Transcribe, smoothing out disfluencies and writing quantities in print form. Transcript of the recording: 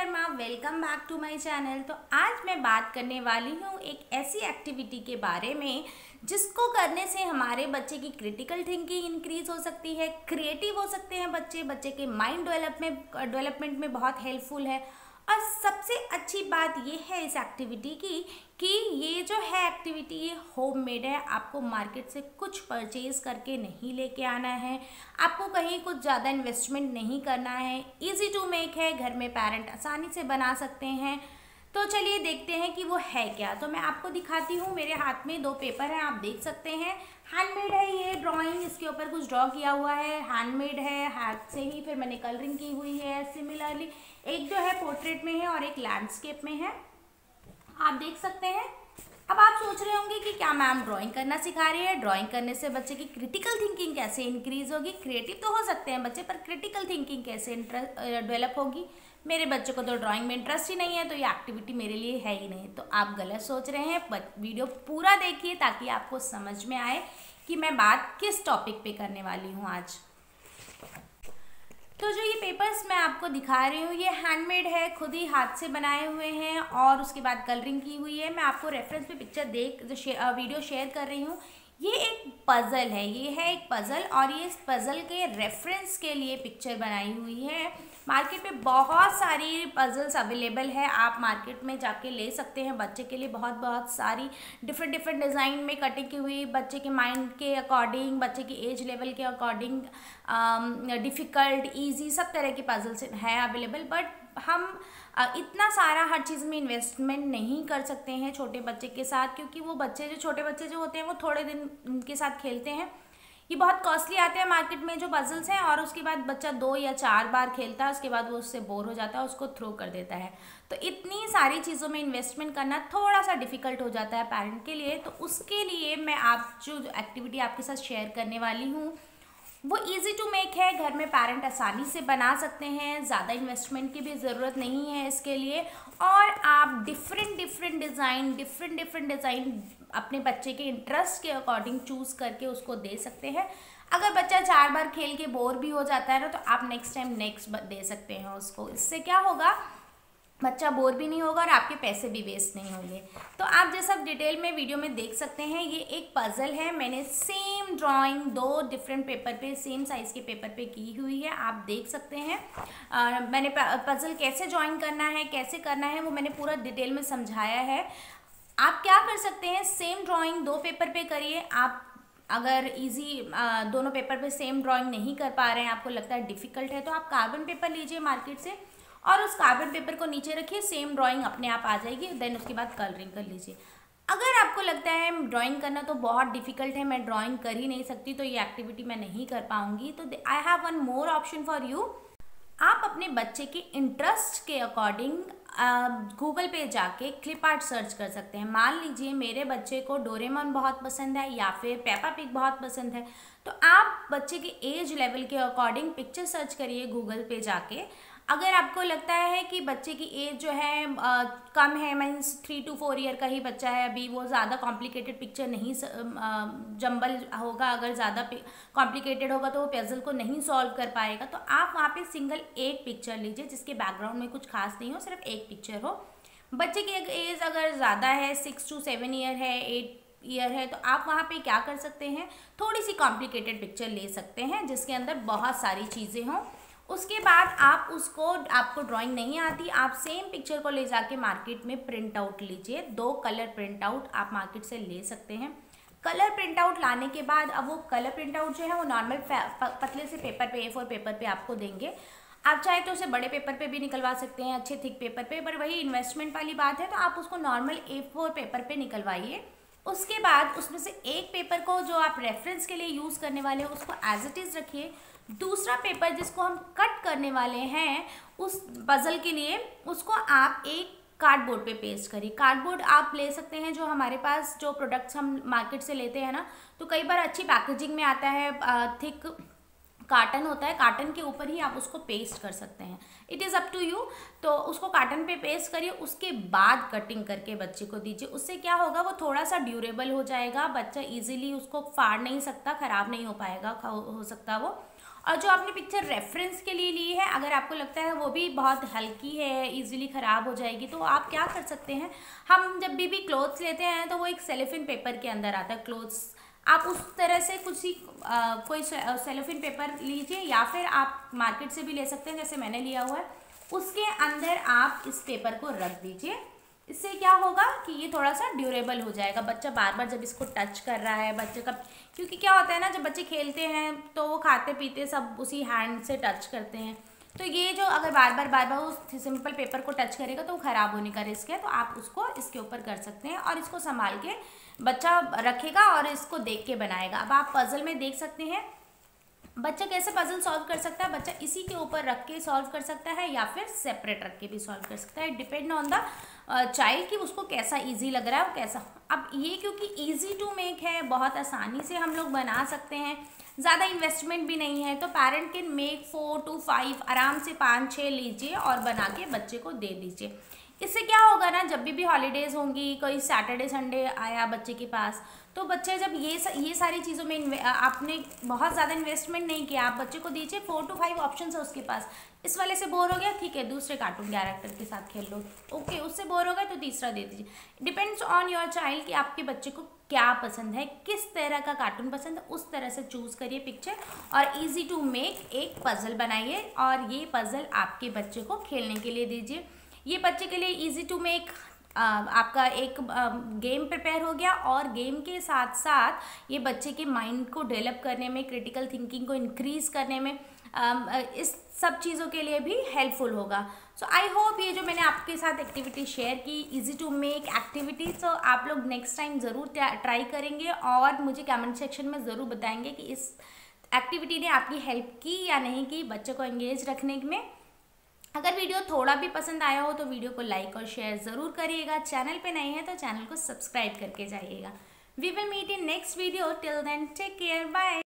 Sharma, welcome back to my channel. तो आज मैं बात करने वाली हूँ एक ऐसी एक्टिविटी के बारे में जिसको करने से हमारे बच्चे की क्रिटिकल थिंकिंग इंक्रीज हो सकती है, क्रिएटिव हो सकते हैं बच्चे के माइंड डेवलपमेंट में बहुत हेल्पफुल है। और सबसे अच्छी बात ये है इस एक्टिविटी की कि ये जो है एक्टिविटी ये होममेड है। आपको मार्केट से कुछ परचेज करके नहीं लेके आना है, आपको कहीं कुछ ज़्यादा इन्वेस्टमेंट नहीं करना है, इजी टू मेक है, घर में पेरेंट आसानी से बना सकते हैं। तो चलिए देखते हैं कि वो है क्या। तो मैं आपको दिखाती हूँ, मेरे हाथ में 2 पेपर हैं, आप देख सकते हैं। हैंडमेड है ये ड्राइंग, इसके ऊपर कुछ ड्रॉ किया हुआ है, हैंडमेड है, हाथ से ही, फिर मैंने कलरिंग की हुई है। सिमिलरली एक जो है पोर्ट्रेट में है और एक लैंडस्केप में है, आप देख सकते हैं। अब आप सोच रहे होंगे कि क्या मैम ड्राइंग करना सिखा रही है, ड्राइंग करने से बच्चे की क्रिटिकल थिंकिंग कैसे इंक्रीज होगी। क्रिएटिव तो हो सकते हैं बच्चे, पर क्रिटिकल थिंकिंग कैसे डेवलप होगी। मेरे बच्चे को तो ड्राइंग में इंटरेस्ट ही नहीं है, तो ये एक्टिविटी मेरे लिए है ही नहीं। तो आप गलत सोच रहे हैं, बट वीडियो पूरा देखिए ताकि आपको समझ में आए कि मैं बात किस टॉपिक पे करने वाली हूँ आज। तो जो ये पेपर्स मैं आपको दिखा रही हूँ ये हैंडमेड है, खुद ही हाथ से बनाए हुए हैं और उसके बाद कलरिंग की हुई है। मैं आपको रेफरेंस पे पिक्चर देख जो वीडियो शेयर कर रही हूँ। ये एक पज़ल है, ये है एक पज़ल, और ये इस पज़ल के रेफरेंस के लिए पिक्चर बनाई हुई है। मार्केट में बहुत सारी पज़ल्स अवेलेबल है, आप मार्केट में जाके ले सकते हैं। बच्चे के लिए बहुत सारी डिफरेंट डिज़ाइन में कटिंग की हुई, बच्चे के माइंड के अकॉर्डिंग, बच्चे की एज लेवल के अकॉर्डिंग, डिफ़िकल्ट, ईजी, सब तरह की पज़ल्स है अवेलेबल। बट हम इतना सारा हर चीज़ में इन्वेस्टमेंट नहीं कर सकते हैं छोटे बच्चे के साथ, क्योंकि वो बच्चे जो छोटे बच्चे जो होते हैं वो थोड़े दिन उनके साथ खेलते हैं। ये बहुत कॉस्टली आते हैं मार्केट में जो पजल्स हैं, और उसके बाद बच्चा 2 या 4 बार खेलता है, उसके बाद वो उससे बोर हो जाता है, उसको थ्रो कर देता है। तो इतनी सारी चीज़ों में इन्वेस्टमेंट करना थोड़ा सा डिफ़िकल्ट हो जाता है पेरेंट के लिए। तो उसके लिए मैं आप जो एक्टिविटी आपके साथ शेयर करने वाली हूँ वो इजी टू मेक है, घर में पेरेंट आसानी से बना सकते हैं, ज़्यादा इन्वेस्टमेंट की भी ज़रूरत नहीं है इसके लिए। और आप डिफरेंट डिज़ाइन अपने बच्चे के इंटरेस्ट के अकॉर्डिंग चूज़ करके उसको दे सकते हैं। अगर बच्चा 4 बार खेल के बोर भी हो जाता है ना, तो आप नेक्स्ट टाइम दे सकते हैं उसको। इससे क्या होगा, बच्चा बोर भी नहीं होगा और आपके पैसे भी वेस्ट नहीं होंगे। तो आप जैसा डिटेल में वीडियो में देख सकते हैं, ये एक पज़ल है। मैंने सेम ड्राइंग 2 डिफरेंट पेपर पे, सेम साइज़ के पेपर पे की हुई है, आप देख सकते हैं। मैंने पज़ल कैसे ज्वाइन करना है, कैसे करना है, वो मैंने पूरा डिटेल में समझाया है। आप क्या कर सकते हैं, सेम ड्राइंग 2 पेपर पे करिए। आप अगर दोनों पेपर पे सेम ड्राइंग नहीं कर पा रहे हैं, आपको लगता है डिफ़िकल्ट है, तो आप कार्बन पेपर लीजिए मार्केट से और उस कार्बन पेपर को नीचे रखिए, सेम ड्राइंग अपने आप आ जाएगी। देन उसके बाद कलरिंग कर लीजिए। अगर आपको लगता है ड्राइंग करना तो बहुत डिफिकल्ट है, मैं ड्राइंग कर ही नहीं सकती, तो ये एक्टिविटी मैं नहीं कर पाऊंगी, तो I have one more option for you. आप अपने बच्चे के इंटरेस्ट के अकॉर्डिंग गूगल पे जाके क्लिप आर्ट सर्च कर सकते हैं। मान लीजिए मेरे बच्चे को डोरेमोन बहुत पसंद है या फिर पेपा पिग बहुत पसंद है, तो आप बच्चे के एज लेवल के अकॉर्डिंग पिक्चर सर्च करिए गूगल पे जाके। अगर आपको लगता है कि बच्चे की एज जो है कम है, मीन्स 3 to 4 ईयर का ही बच्चा है अभी, वो ज़्यादा कॉम्प्लिकेटेड पिक्चर नहीं जंबल होगा, अगर ज़्यादा कॉम्प्लिकेटेड होगा तो वो पजल को नहीं सॉल्व कर पाएगा, तो आप वहाँ पे सिंगल एक पिक्चर लीजिए जिसके बैकग्राउंड में कुछ खास नहीं हो, सिर्फ एक पिक्चर हो। बच्चे की एज अगर ज़्यादा है, 6 to 7 ईयर है, 8 ईयर है, तो आप वहाँ पे क्या कर सकते हैं, थोड़ी सी कॉम्प्लिकेटेड पिक्चर ले सकते हैं जिसके अंदर बहुत सारी चीज़ें हों। उसके बाद आपको ड्राइंग नहीं आती, आप सेम पिक्चर को ले जाके मार्केट में प्रिंट आउट लीजिए। 2 कलर प्रिंट आउट आप मार्केट से ले सकते हैं। कलर प्रिंट आउट लाने के बाद अब वो कलर प्रिंट आउट जो है वो नॉर्मल पतले से पेपर पे, A4 पेपर पे आपको देंगे। आप चाहे तो उसे बड़े पेपर पे भी निकलवा सकते हैं, अच्छे थिक पेपर पे, पर वही इन्वेस्टमेंट वाली बात है, तो आप उसको नॉर्मल A4 पेपर पे निकलवाइए। उसके बाद उसमें से एक पेपर को जो आप रेफरेंस के लिए यूज़ करने वाले हो उसको एज इट इज़ रखिए। दूसरा पेपर जिसको हम कट करने वाले हैं उस पज़ल के लिए, उसको आप एक कार्डबोर्ड पे पेस्ट करिए। कार्डबोर्ड आप ले सकते हैं, जो हमारे पास जो प्रोडक्ट्स हम मार्केट से लेते हैं ना, तो कई बार अच्छी पैकेजिंग में आता है, थिक कार्टन होता है, कार्टन के ऊपर ही आप उसको पेस्ट कर सकते हैं, it is up to you. तो उसको कार्टन पे पेस्ट करिए, उसके बाद कटिंग करके बच्चे को दीजिए। उससे क्या होगा, वो थोड़ा सा ड्यूरेबल हो जाएगा, बच्चा इजीली उसको फाड़ नहीं सकता, ख़राब नहीं हो पाएगा, हो सकता वो। और जो आपने पिक्चर रेफरेंस के लिए ली है, अगर आपको लगता है वो भी बहुत हल्की है, इजीली ख़राब हो जाएगी, तो आप क्या कर सकते हैं, हम जब भी क्लोथ्स लेते हैं तो वो एक सेलोफेन पेपर के अंदर आता है क्लोथ्स, आप उस तरह से कुछ ही कोई सेलोफेन पेपर लीजिए, या फिर आप मार्केट से भी ले सकते हैं, जैसे मैंने लिया हुआ है, उसके अंदर आप इस पेपर को रख दीजिए। इससे क्या होगा कि ये थोड़ा सा ड्यूरेबल हो जाएगा। बच्चा बार बार जब इसको टच कर रहा है, बच्चे का, क्योंकि क्या होता है ना, जब बच्चे खेलते हैं तो वो खाते पीते सब उसी हैंड से टच करते हैं, तो ये जो अगर बार बार उस सिंपल पेपर को टच करेगा तो वो ख़राब होने का रिस्क है। तो आप उसको इसके ऊपर कर सकते हैं और इसको संभाल के बच्चा रखेगा और इसको देख के बनाएगा। अब आप पजल में देख सकते हैं बच्चा कैसे पजल सॉल्व कर सकता है। बच्चा इसी के ऊपर रख के सॉल्व कर सकता है या फिर सेपरेट रख के भी सॉल्व कर सकता है, डिपेंड ऑन द चाइल्ड कि उसको कैसा इजी लग रहा है और कैसा। अब ये क्योंकि इजी टू मेक है, बहुत आसानी से हम लोग बना सकते हैं, ज़्यादा इन्वेस्टमेंट भी नहीं है, तो पेरेंट कैन मेक 4 to 5, आराम से 5-6 लीजिए और बना के बच्चे को दे दीजिए। इससे क्या होगा ना, जब भी हॉलीडेज़ होंगी, कोई सैटरडे संडे आया बच्चे के पास, तो बच्चे जब ये सारी चीज़ों में आपने बहुत ज़्यादा इन्वेस्टमेंट नहीं किया, आप बच्चे को दीजिए, 4 to 5 ऑप्शन है उसके पास। इस वाले से बोर हो गया, ठीक है, दूसरे कार्टून कैरेक्टर के साथ खेल लो, ओके, उससे बोर हो गया तो तीसरा दे दीजिए। डिपेंड्स ऑन योर चाइल्ड कि आपके बच्चे को क्या पसंद है, किस तरह का कार्टून पसंद है, उस तरह से चूज़ करिए पिक्चर और इजी टू मेक एक पज़ल बनाइए और ये पज़ल आपके बच्चे को खेलने के लिए दीजिए। ये बच्चे के लिए इजी टू मेक आपका एक गेम प्रिपेयर हो गया और गेम के साथ साथ ये बच्चे के माइंड को डेवलप करने में, क्रिटिकल थिंकिंग को इंक्रीज़ करने में, इस सब चीज़ों के लिए भी हेल्पफुल होगा। सो आई होप ये जो मैंने आपके साथ एक्टिविटी शेयर की, इजी टू मेक एक्टिविटी, तो आप लोग नेक्स्ट टाइम ज़रूर ट्राई करेंगे और मुझे कमेंट सेक्शन में ज़रूर बताएंगे कि इस एक्टिविटी ने आपकी हेल्प की या नहीं की बच्चे को एंगेज रखने में। अगर वीडियो थोड़ा भी पसंद आया हो तो वीडियो को लाइक और शेयर ज़रूर करिएगा। चैनल पे नए हैं तो चैनल को सब्सक्राइब करके जाइएगा। We will meet in next video. Till then take care, bye.